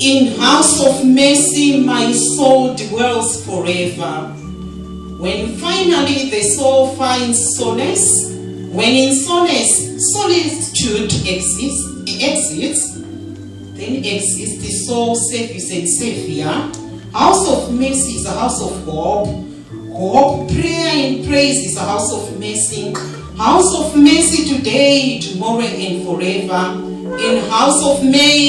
In house of mercy, my soul dwells forever. When finally the soul finds solace, when in solace, solitude exists, then exists the soul, service and savior. House of mercy is a house of hope. Hope, prayer and praise is a house of mercy. House of mercy today, tomorrow and forever. In house of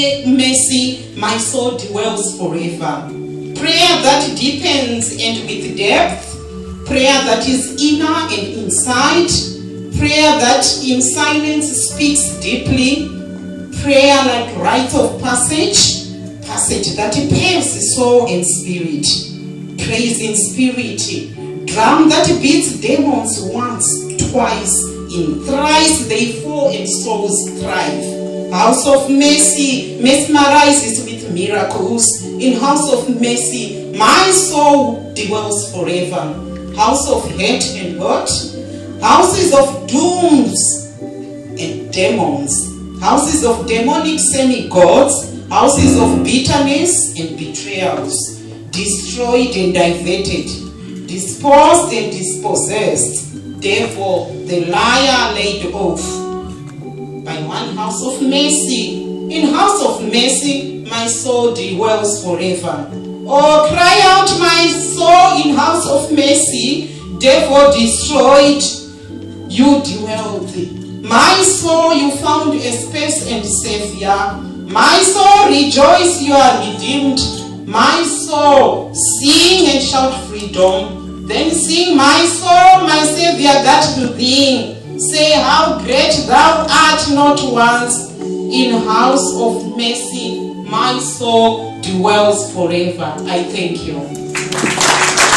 mercy, my soul dwells forever. Prayer that deepens and with depth. Prayer that is inner and inside. Prayer that in silence speaks deeply. Prayer like rite of passage that paves the soul and spirit. Praise in spirit, drum that beats demons once, twice, in thrice they fall and souls thrive. House of mercy mesmerizes with miracles. In house of mercy, my soul dwells forever. House of hate and hurt, houses of dooms and demons, houses of demonic semi-gods, houses of bitterness and betrayals, destroyed and diverted, disposed and dispossessed, therefore the liar laid off. By one house of mercy, in house of mercy, my soul dwells forever. Oh, cry out my soul in house of mercy, therefore destroyed, you dwelled. My soul, you found a space and savior. My soul, rejoice, you are redeemed. My soul, sing and shout freedom. Then sing, my soul, my savior, that within. Say how great thou art, not once. In house of mercy, my soul dwells forever. I thank you.